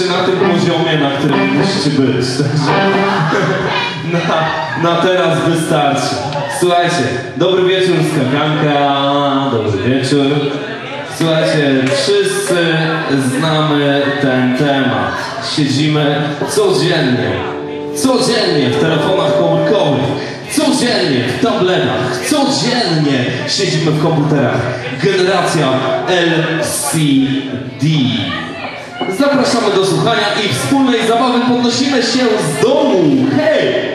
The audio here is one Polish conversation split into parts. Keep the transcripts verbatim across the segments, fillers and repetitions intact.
jesteście na tym poziomie, na którym musicie być. Także na, na teraz wystarczy. Słuchajcie, dobry wieczór skakanka, dobry wieczór. Słuchajcie, wszyscy znamy ten temat. Siedzimy codziennie, codziennie w telefonach komórkowych, codziennie w tabletach, codziennie siedzimy w komputerach. Generacja L C D. Zapraszamy do słuchania i wspólnej zabawy podnosimy się z domu. Hej!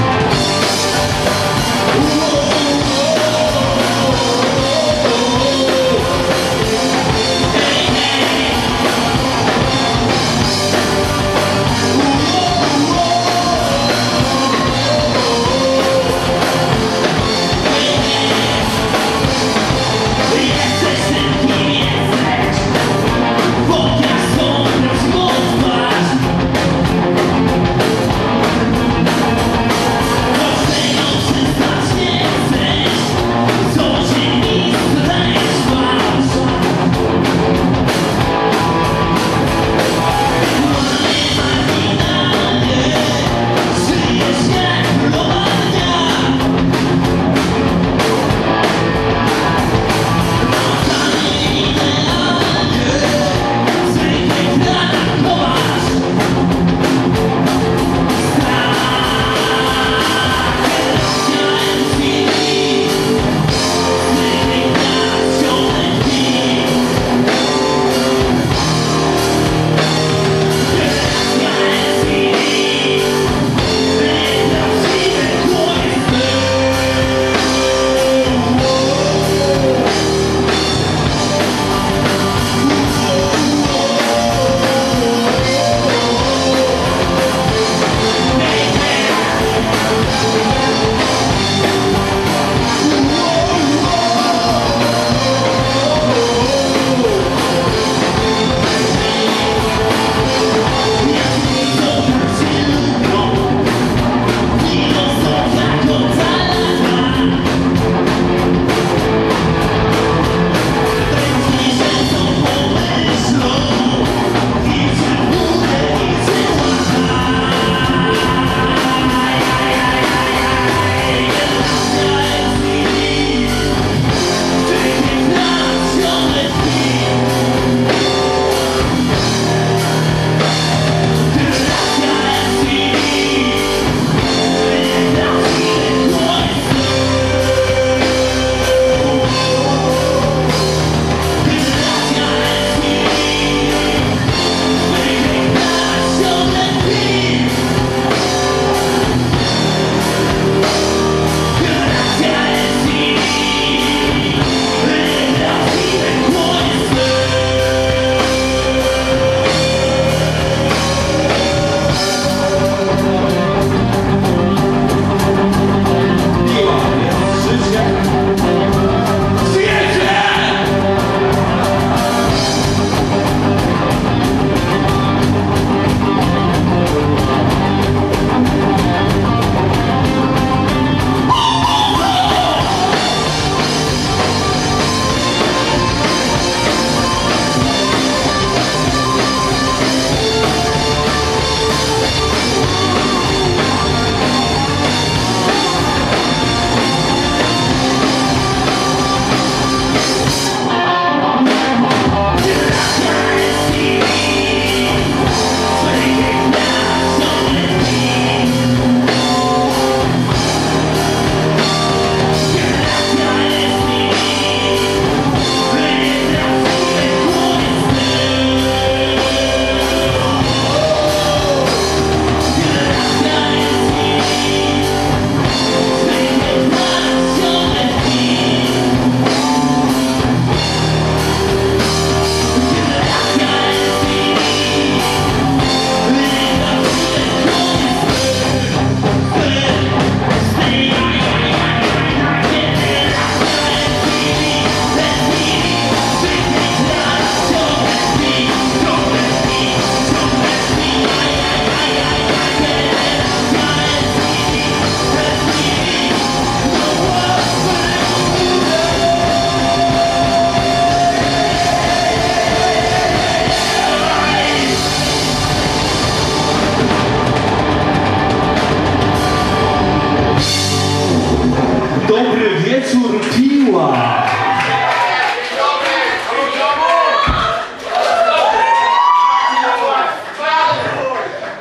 Oh,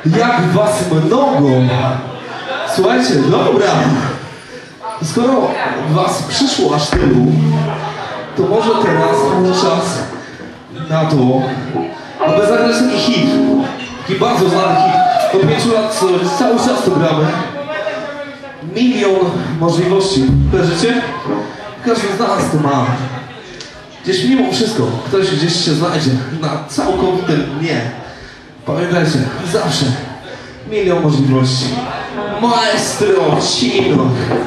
Jak was mnogo! Słuchajcie, dobra. Skoro was przyszło aż tylu, to może teraz czas na to, aby zagrać taki hit. Taki bardzo znany hit. Od pięciu lat cały czas to gramy. Milion możliwości. Kojarzycie? Każdy z nas to ma. Gdzieś mimo wszystko, ktoś gdzieś się znajdzie na całkowitym nie. Pamiętajcie, zawsze milion możliwości. Maestro Cino.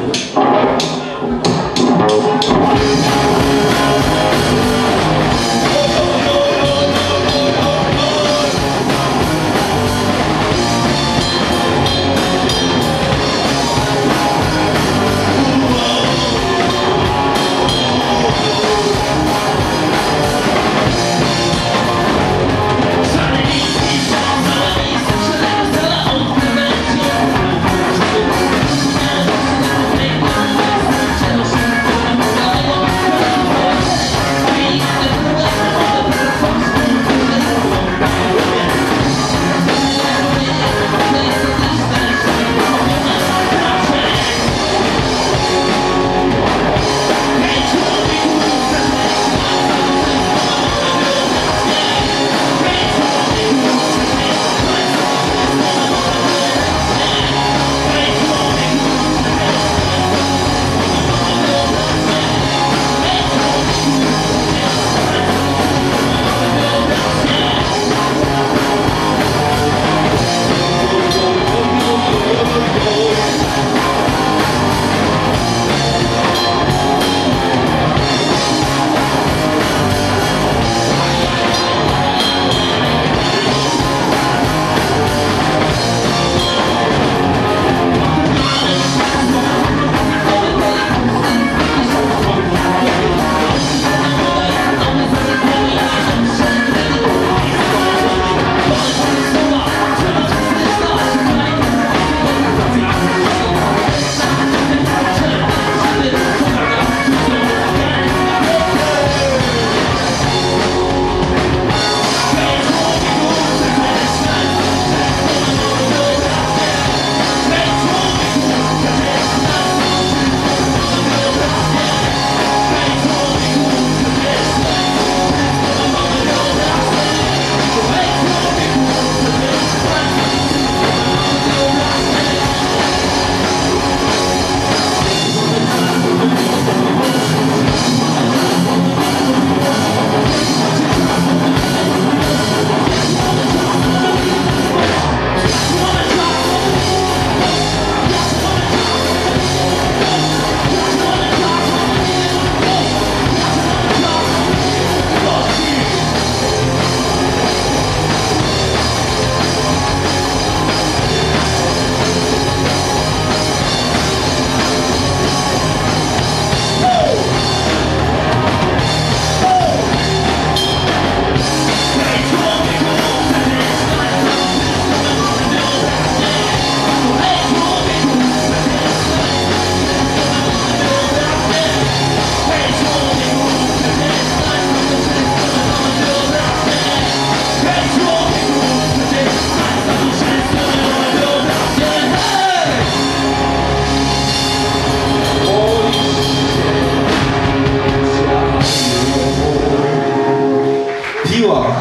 Piła.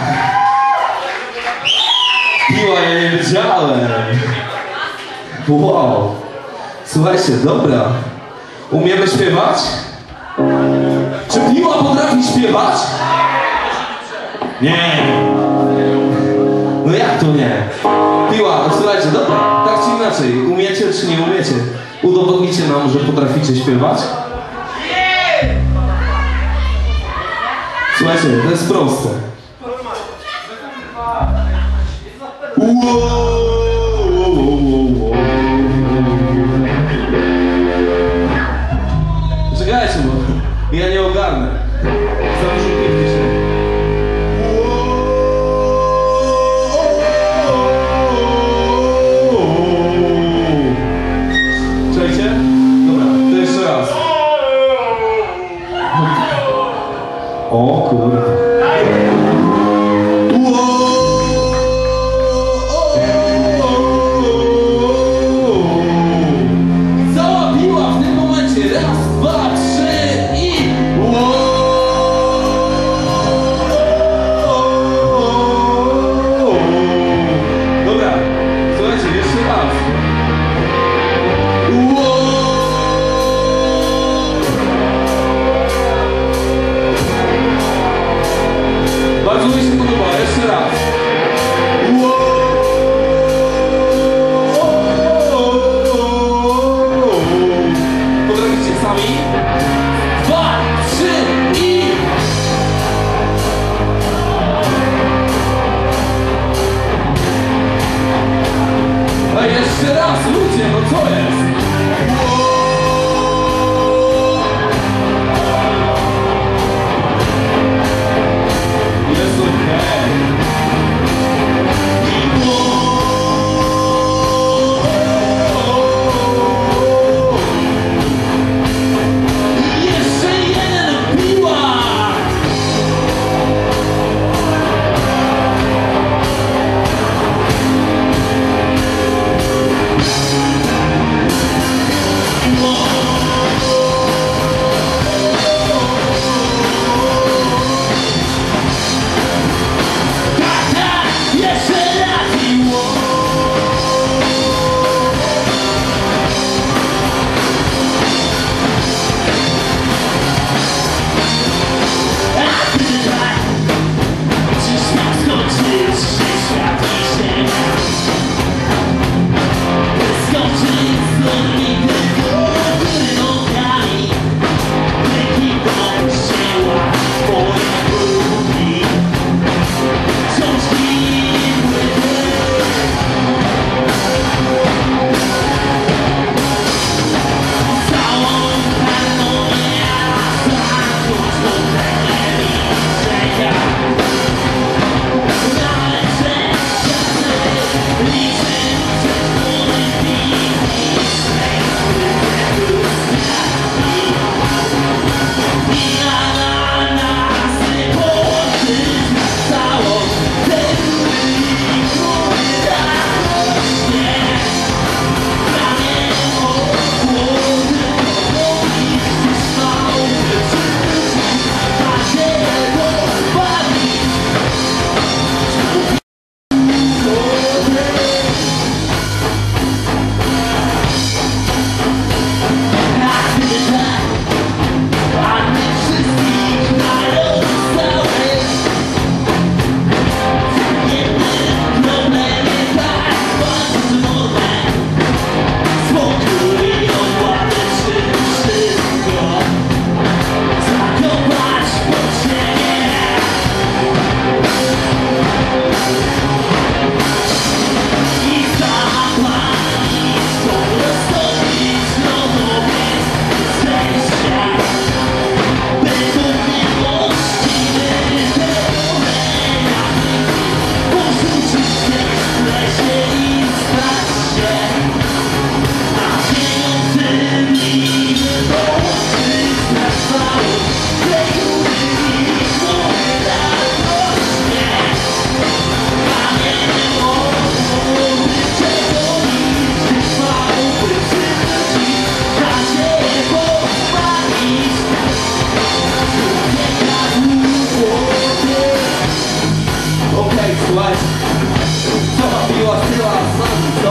Piła, ja nie wiedziałem. Wow. Słuchajcie, dobra. Umiemy śpiewać? Czy Piła potrafi śpiewać? Nie. No jak to nie? Piła, słuchajcie, dobra. Tak czy inaczej, umiecie czy nie umiecie? Udowodnicie nam, że potraficie śpiewać? Słuchajcie, to jest proste. Wow, wow, wow, wow. Czekajcie, bo ja nie ogarnę. Za dużo pięknie się. Czekajcie? Dobra, to jeszcze raz. O kurde. Wow.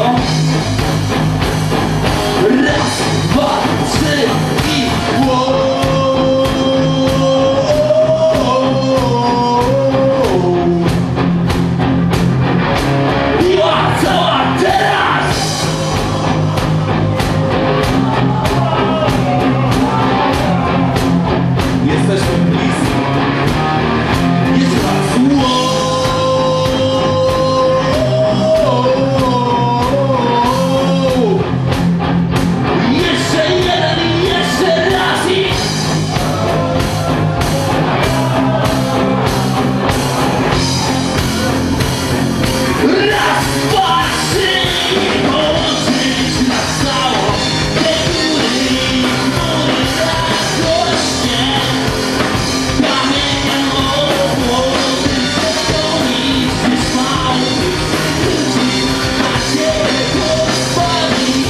Raz, dwa, trzy i wow. Piła cała teraz! Jesteśmy blisko. Jeszcze raz. Wow. Jeszcze jeden i jeszcze raz i... Raz, dwa, trzy i połączyć nas cało. Te góry i chmury radośnie. Kamieniem obłożyć betoni. Zmysłał ludzi na ciebie pozwolić.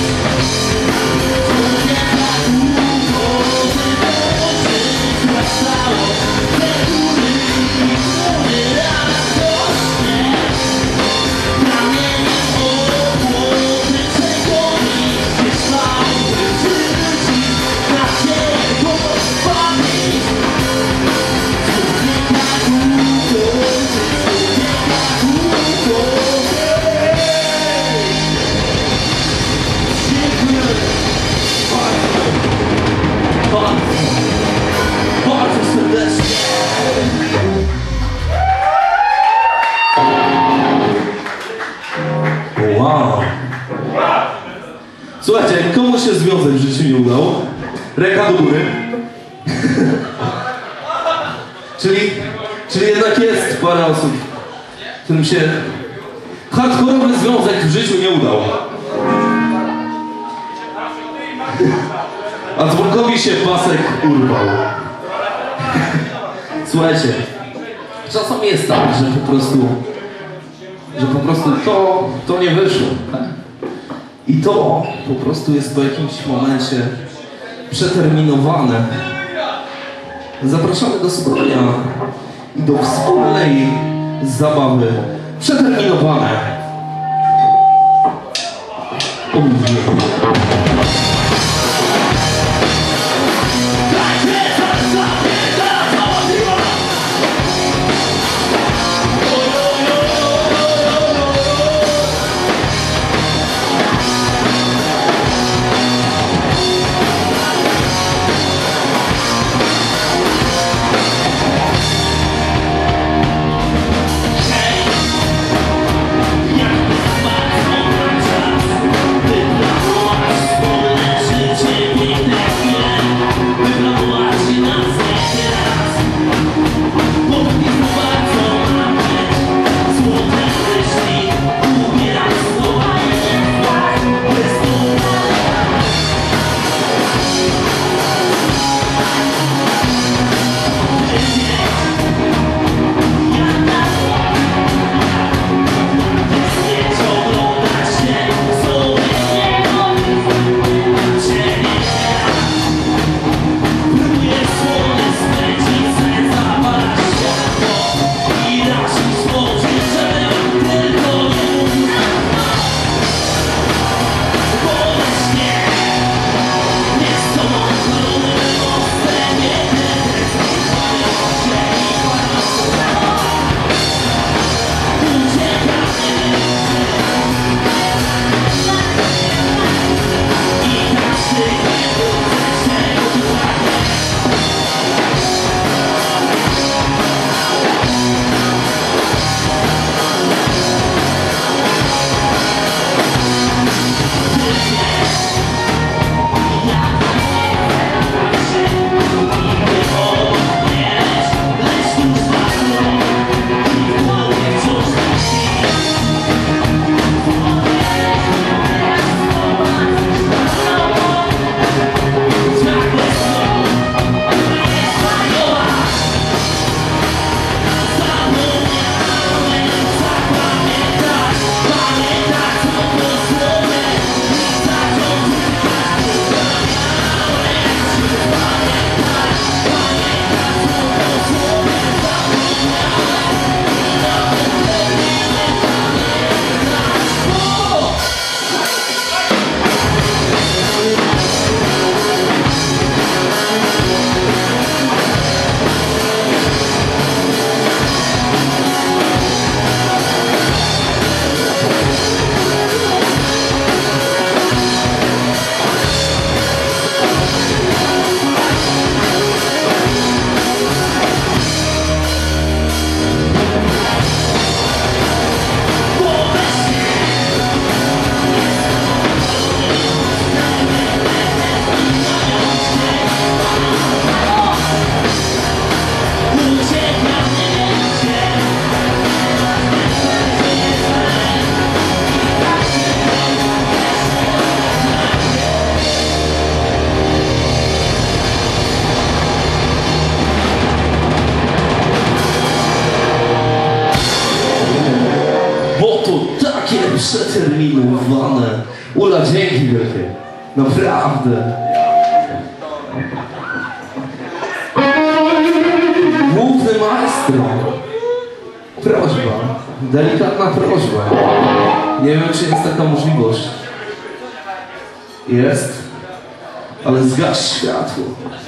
Nie tak długo, by połączyć nas cało. Te góry i chmury radośnie. Kamieniem obłożyć betoni. Zmysłał ludzi na ciebie pozwolić. Bardzo serdecznie. Wow. Słuchajcie, komu się związek w życiu nie udał? Ręka do góry. Czyli, czyli jednak jest parę osób, którym się hardkorowy związek w życiu nie udał. A dzwonkowi się pasek urwał. Słuchajcie, czasami jest tak, że po prostu, że po prostu to, to nie wyszło. Tak? I to po prostu jest po jakimś momencie przeterminowane. Zapraszamy do spotkania i do wspólnej zabawy. Przeterminowane. zbudowane. Ula, dzięki wielkie. Naprawdę. Główny maestro. Prośba. Delikatna prośba. Nie wiem, czy jest taka możliwość. Jest. Ale zgaś światło.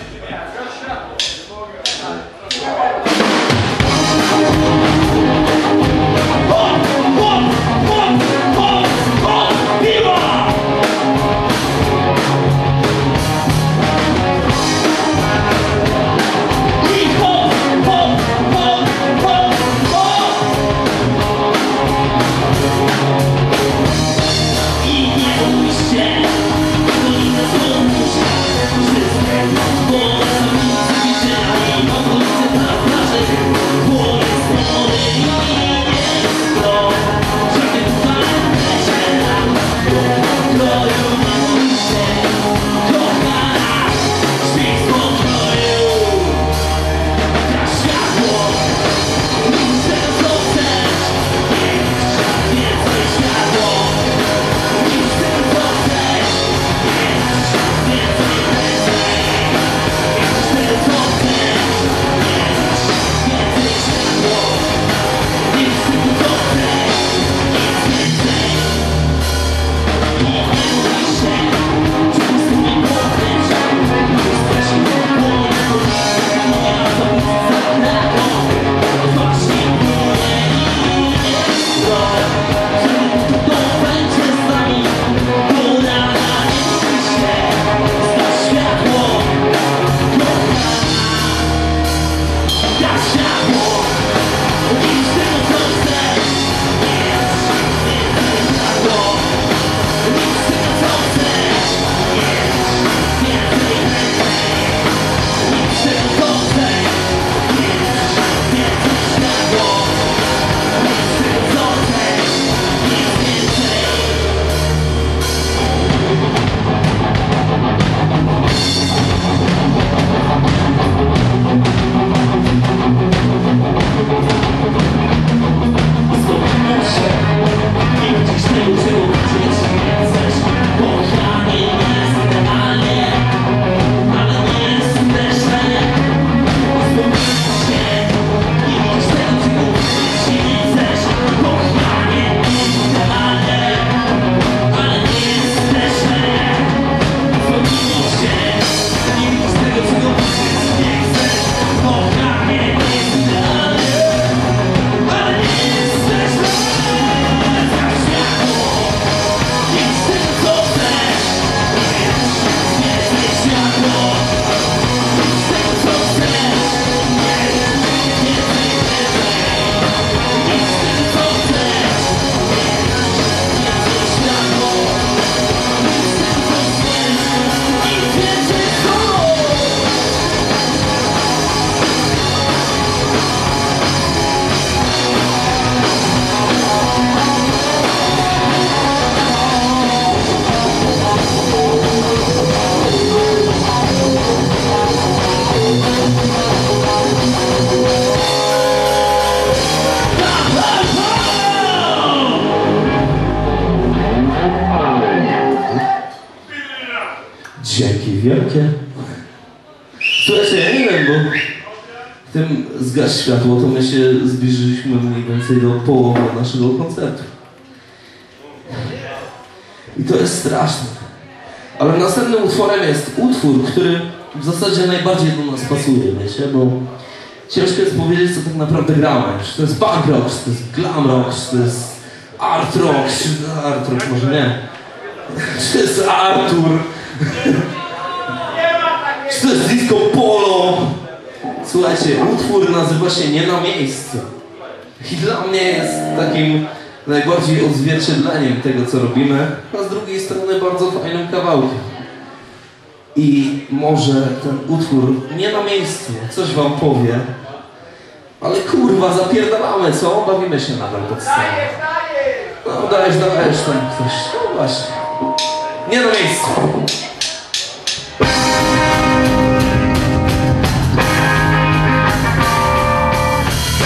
Dzięki wielkie. Słuchajcie, ja nie wiem, bo w tym zgaś światło, to my się zbliżyliśmy mniej więcej do połowy naszego koncertu. I to jest straszne. Ale następnym utworem jest utwór, który w zasadzie najbardziej do nas pasuje, wiecie, bo ciężko jest powiedzieć, co tak naprawdę gramy. Czy to jest punk rock, czy to jest glam rock, czy to jest art rock, czy art rock może nie. Czy to jest Artur. Czy to jest disco polo. Słuchajcie, utwór nazywa się Nie na miejscu. I dla mnie jest takim najbardziej odzwierciedleniem tego, co robimy, a z drugiej strony bardzo fajnym kawałkiem. I może ten utwór nie na miejscu coś wam powie, ale kurwa, zapierdalamy, co? Bawimy się nadal pod sceną. No dajesz, dajesz tam coś. No właśnie. Nie na miejscu.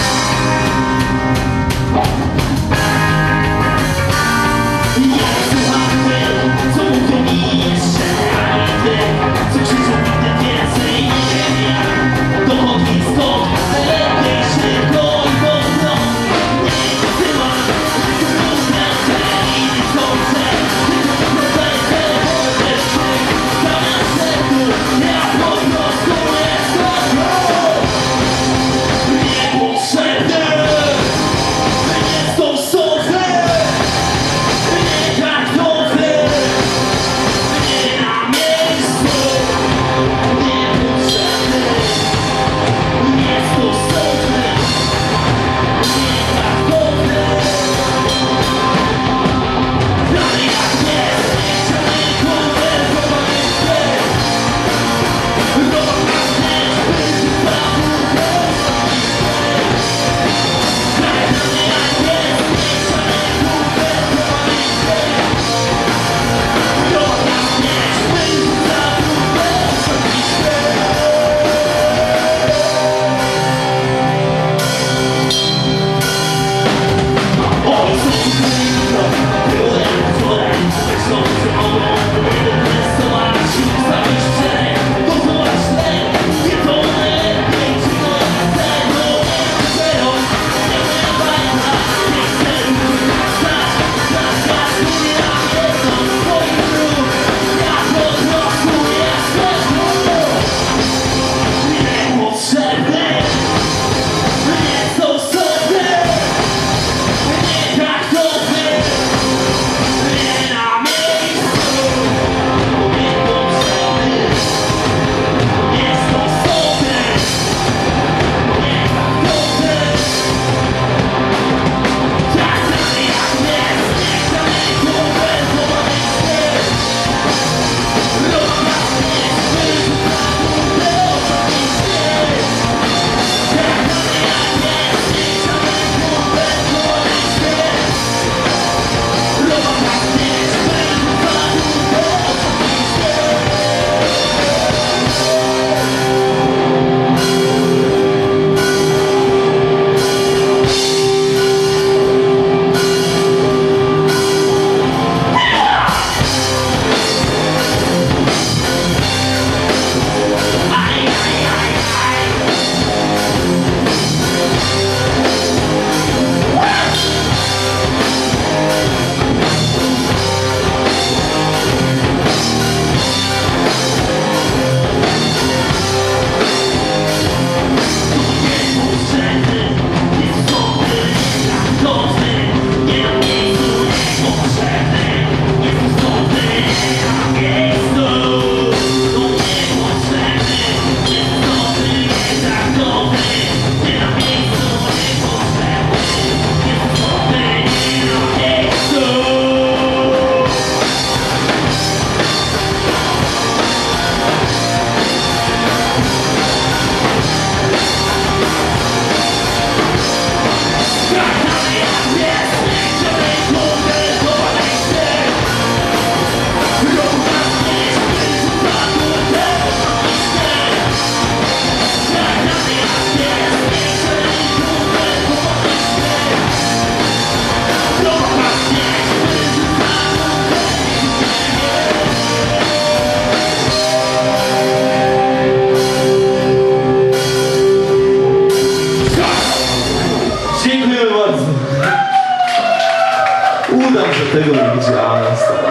Yeah.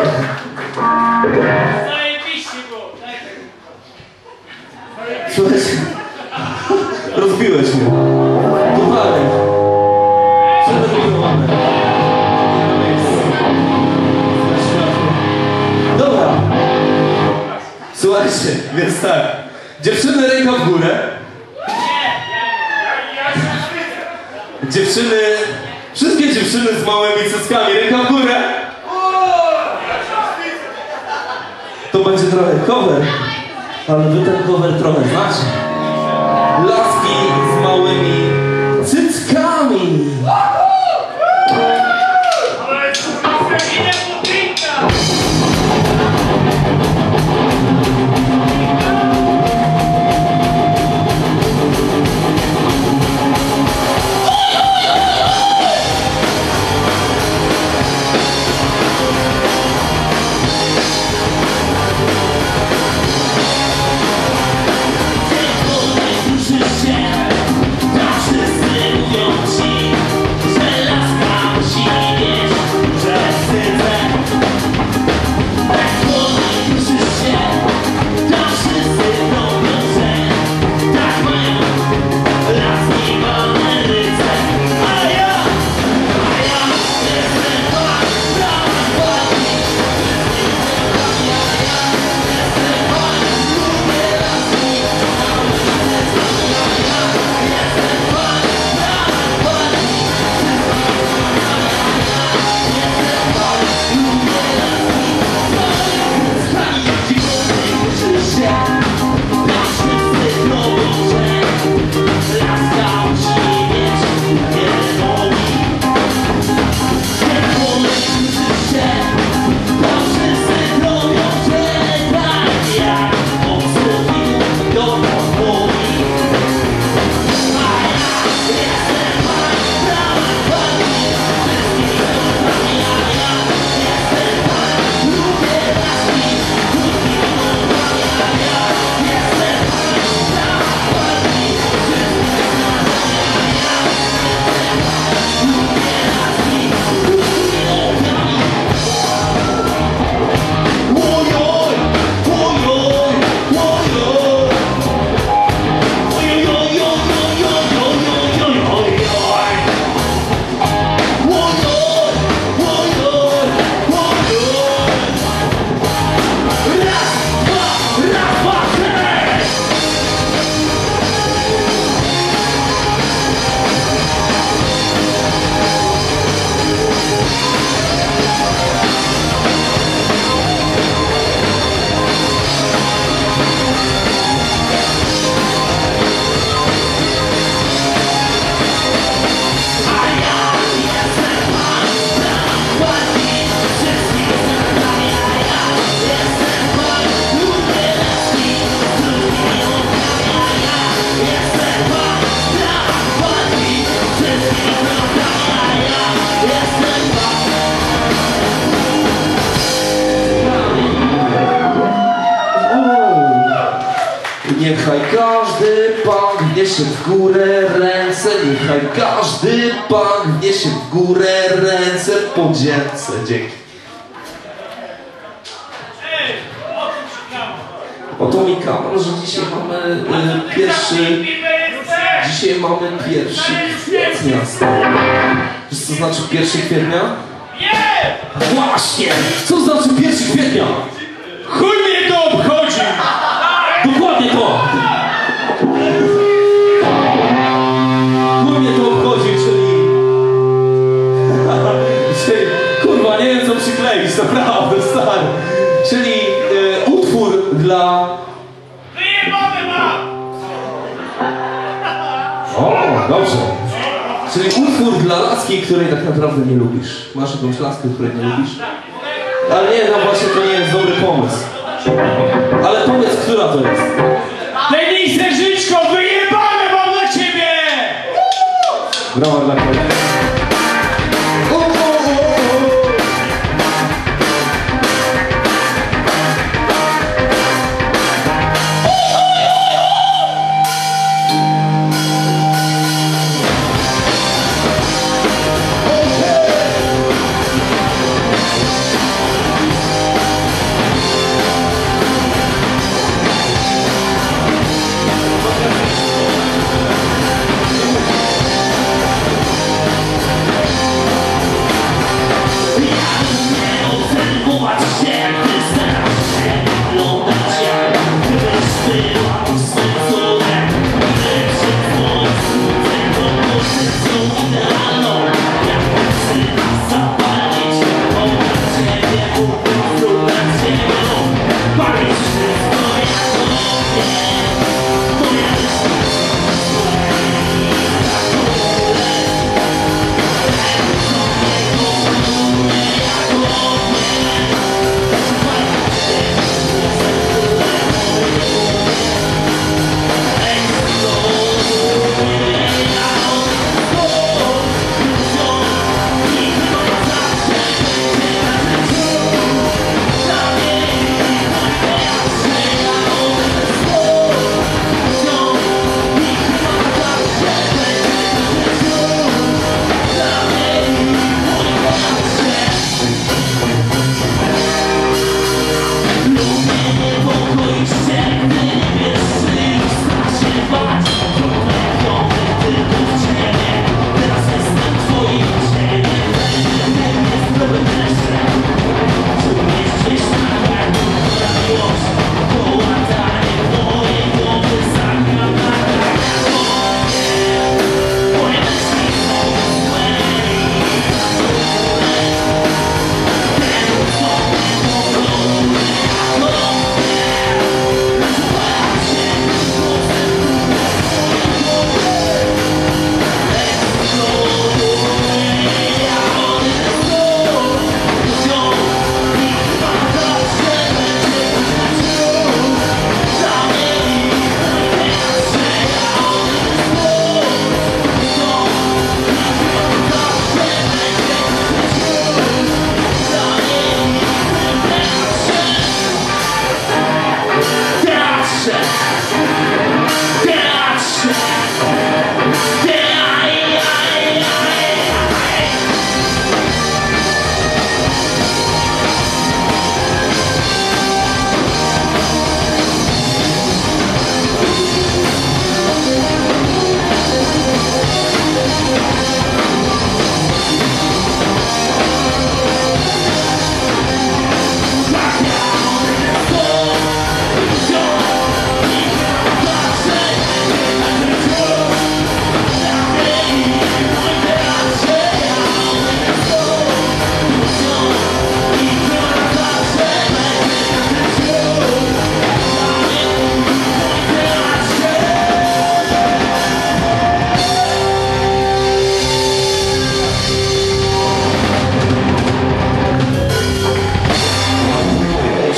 Zajebiście było. Słuchajcie, rozbiłeś mnie. Kowalek. Przelegowany. Dobra. Słuchajcie, więc tak. Dziewczyny, ręka w górę. Dziewczyny, wszystkie dziewczyny z małymi cyckami, ręka w górę. To będzie trochę cover, ale wy ten cover trochę znacie. Laski z małymi cyckami. Niechaj każdy pan wniesie w górę ręce, niechaj każdy pan wniesie w górę ręce w podzięce. Dzięki. Oto mi kamer, że dzisiaj mamy y, pierwszy... Dzisiaj mamy pierwszy kwietnia. Wiesz co znaczy pierwszy kwietnia? Właśnie! Co znaczy pierwszy kwietnia? Chuj mnie to obchodzi! Dokładnie to! Chuj mnie to obchodzi, czyli... czyli... Kurwa, nie wiem co przykleić, naprawdę, stary. Czyli e, utwór dla... Wyjebane mam! O, dobrze. Czyli utwór dla laski, której tak naprawdę nie lubisz. Masz jakąś laskę, której nie lubisz? Ale nie, no właśnie to nie jest dobry pomysł. Ale powiedz, która to jest? Denise Życzko, wyjebane mam dla ciebie! Brawa dla kogoś.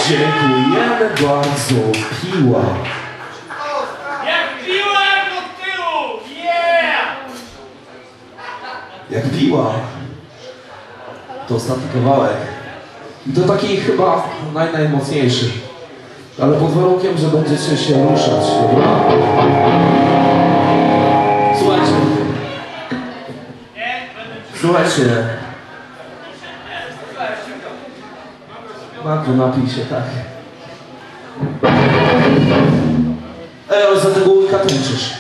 Dziękujemy bardzo, Piła. Jak piła, jak od tyłu! Yeah! Jak Piła. To ostatni kawałek. I to taki chyba naj, najmocniejszy. Ale pod warunkiem, że będziecie się ruszać. Słuchajcie. Słuchajcie. Marku, napij się, tak. Ej, ale za tego łyka tańczysz.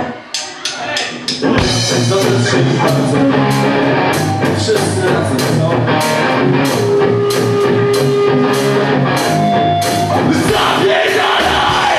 Zobaczcie, bardzo. Wszyscy razem, no. Zapierdalaj!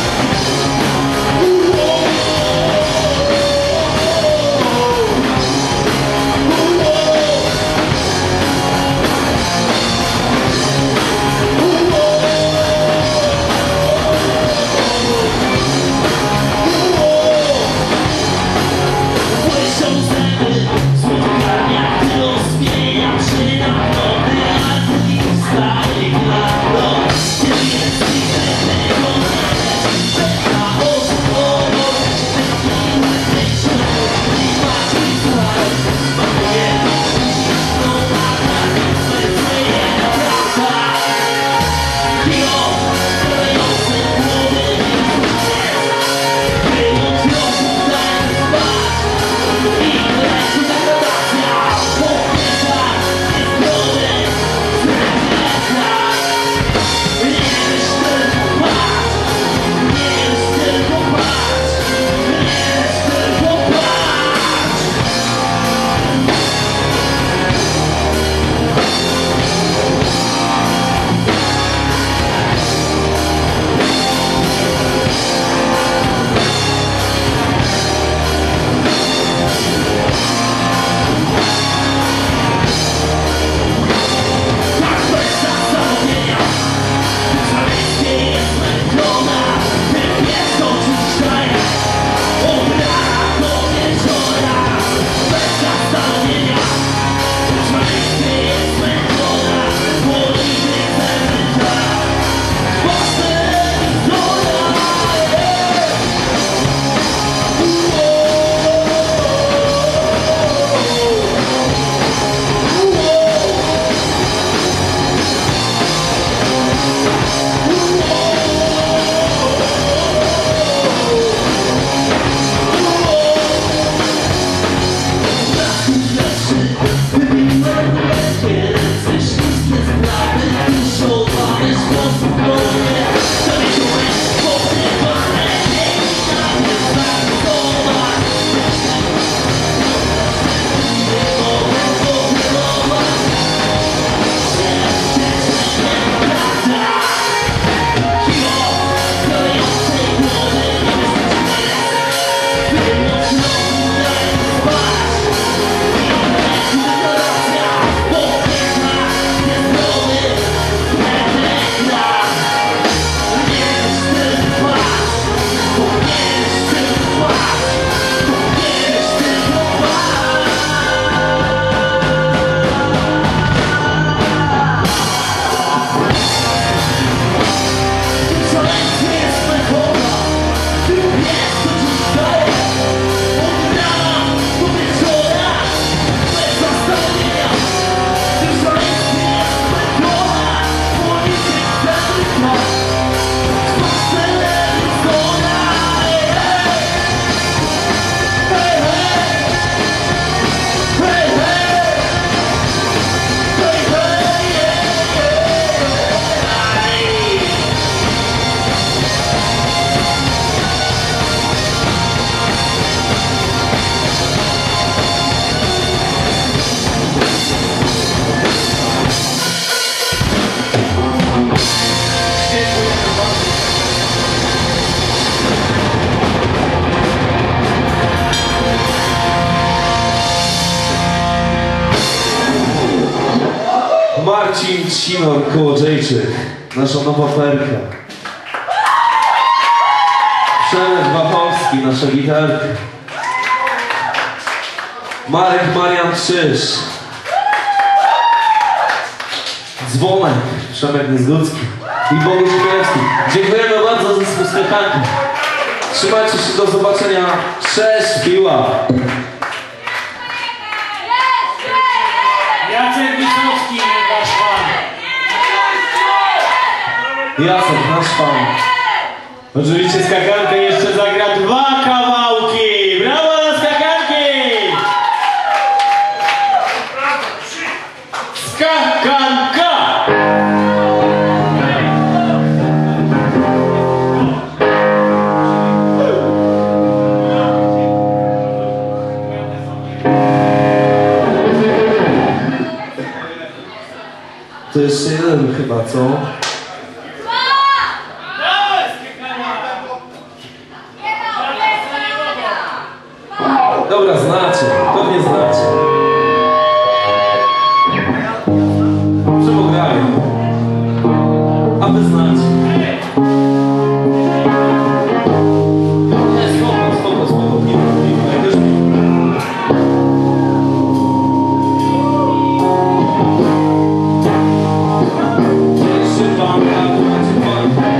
Marcin Cinor, Kołodziejczyk, nasza nowa perka. Przemek Wachowski, nasza gitarka. Marek Marian Krzyż. Dzwonek, Przemek Niezgódzki. i Boguś Królewski. Dziękujemy bardzo za skakankę. Trzymajcie się, do zobaczenia. Cześć, piła. Jacek Wysocki, nasz pan. Jacek, nasz pan. Oczywiście skakankę jeszcze zagra dwa kawałki. Brawo dla skakanki! Skakanka! To jeszcze jeden chyba, co? Dobra, znacie, pewnie znacie. Przemogałem. A wy znacie. Nie, spoko, spoko, spoko. Nie, nie, nie, też nie. Jeszcze pan, a tu macie pan.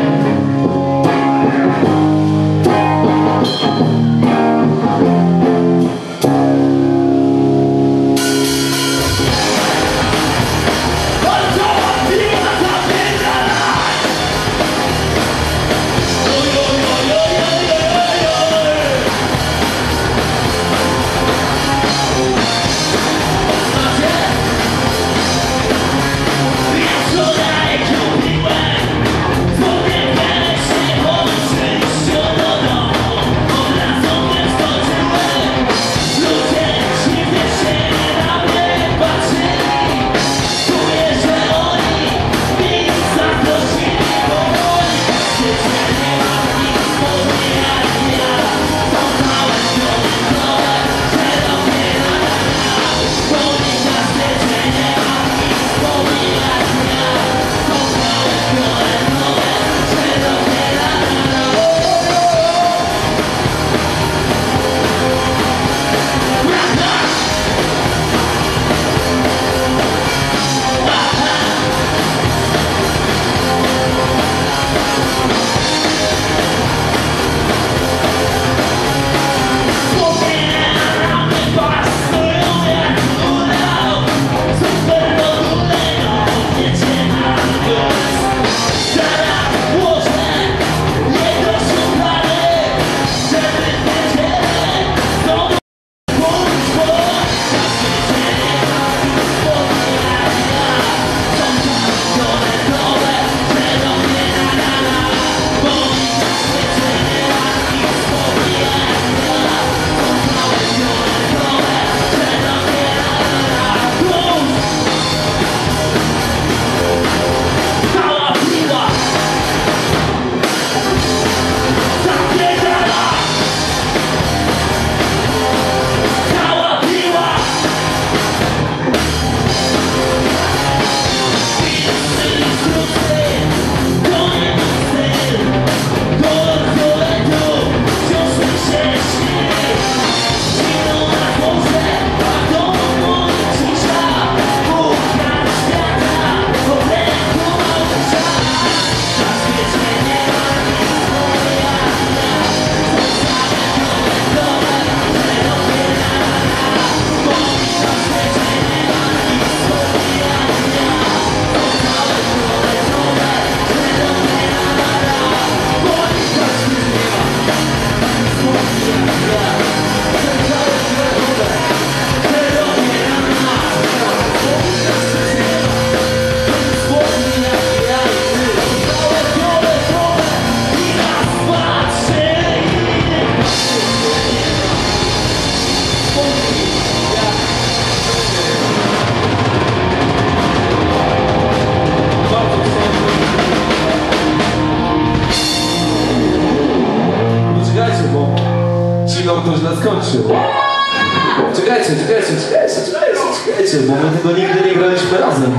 to źle skończył. Czekajcie, czekajcie, czekajcie, czekajcie, czekajcie, bo my tego nigdy nie graliśmy razem.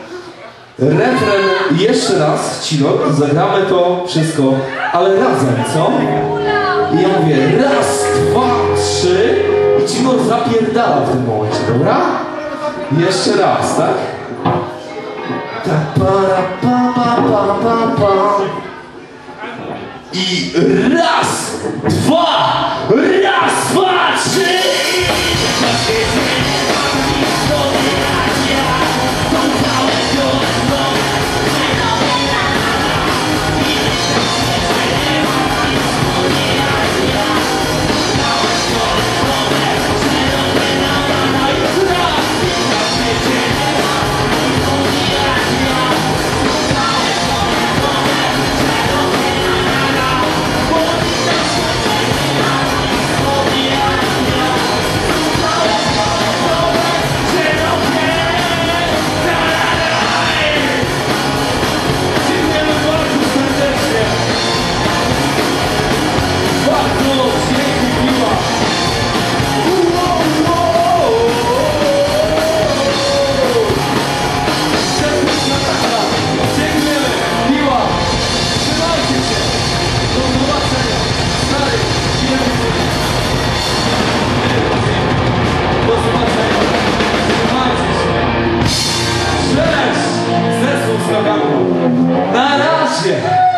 Refren jeszcze raz, Cino, zagramy to wszystko, ale razem, co? I ja mówię raz, dwa, trzy i Cino zapierdala w tym momencie, dobra? Jeszcze raz, tak? Ta para pa pa pa pa pa. I raz, dwa, raz, dwa, trzy. Na razie!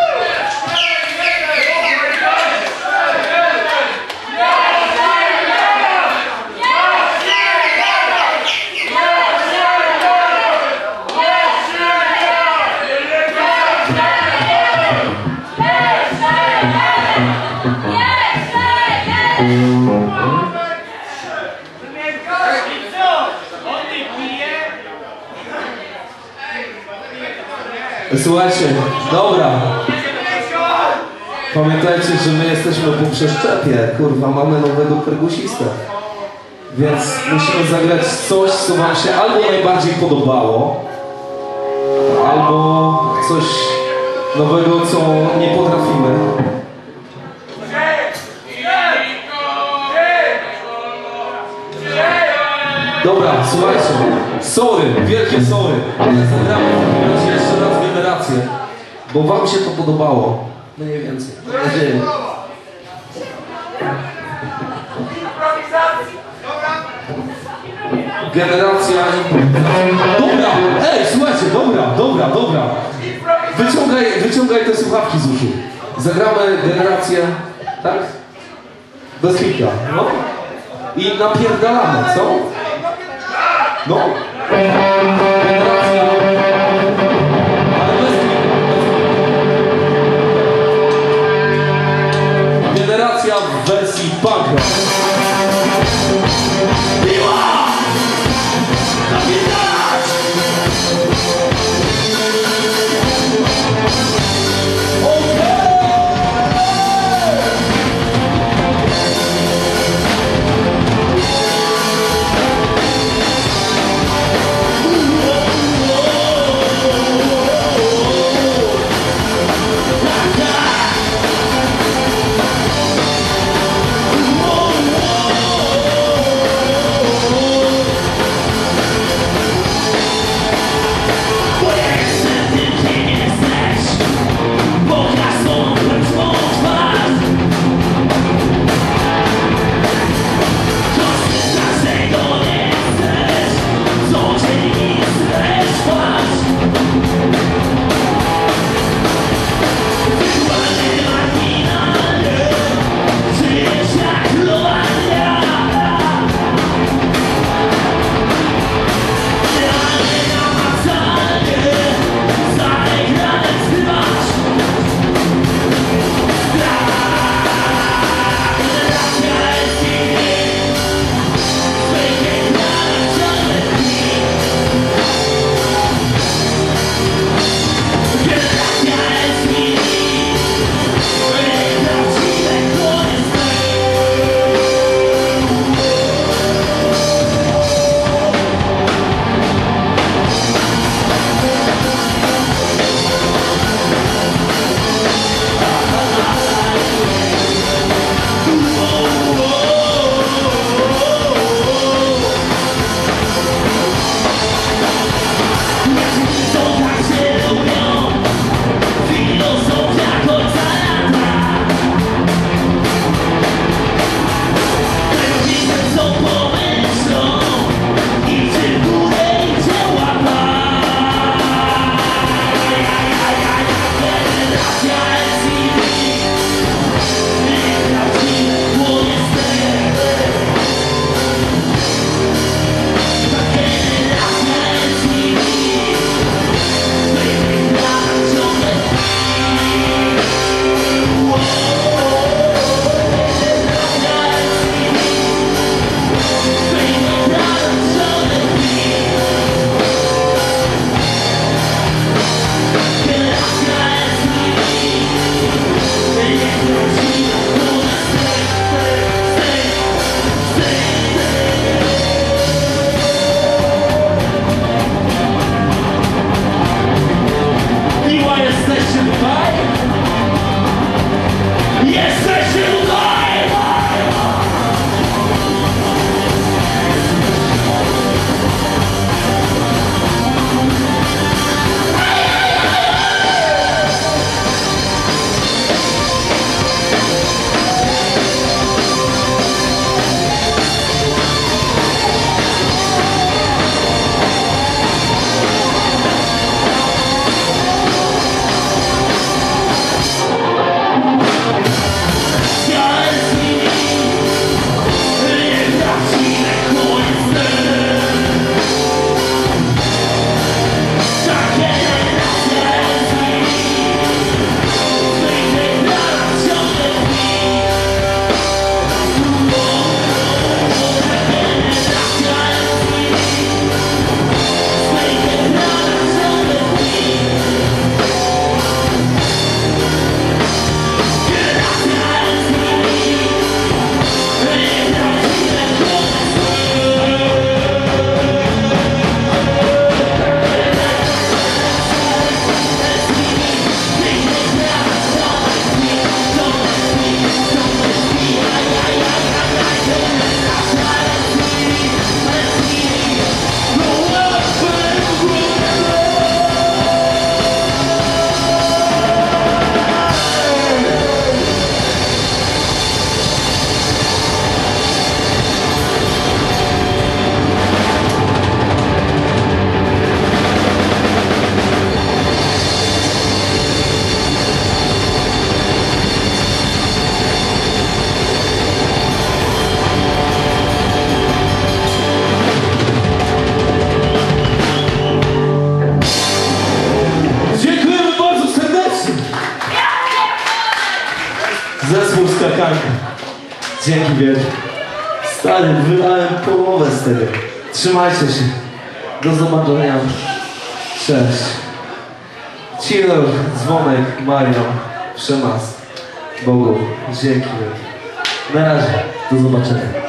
Słuchajcie, dobra. Pamiętajcie, że my jesteśmy po przeszczepie. Kurwa, mamy nowego perkusistę. Więc musimy zagrać coś, co wam się albo najbardziej podobało, albo coś nowego, co nie potrafimy. Dobra, słuchajcie, sorry, wielkie sorry, ale zagramy w takim razie jeszcze raz generację, bo wam się to podobało, mniej więcej, mam nadzieję. Generacja improwizacji. Dobra, ej, słuchajcie, dobra, dobra, dobra. Wyciągaj, wyciągaj te słuchawki z uszu. Zagramy generację, tak? Bez hita, no. I napierdalamy, co? No. Generacja. Ale bez hita. Generacja w wersji punk. Piła! Napierdalać! Whoa! skakanka. Dzięki wielkie. Stary, wylałem połowę z tego. Trzymajcie się. Do zobaczenia. Cześć. Cicho, dzwonek, Marian, Przemas, Bogu. Dzięki wielkie. Na razie. Do zobaczenia.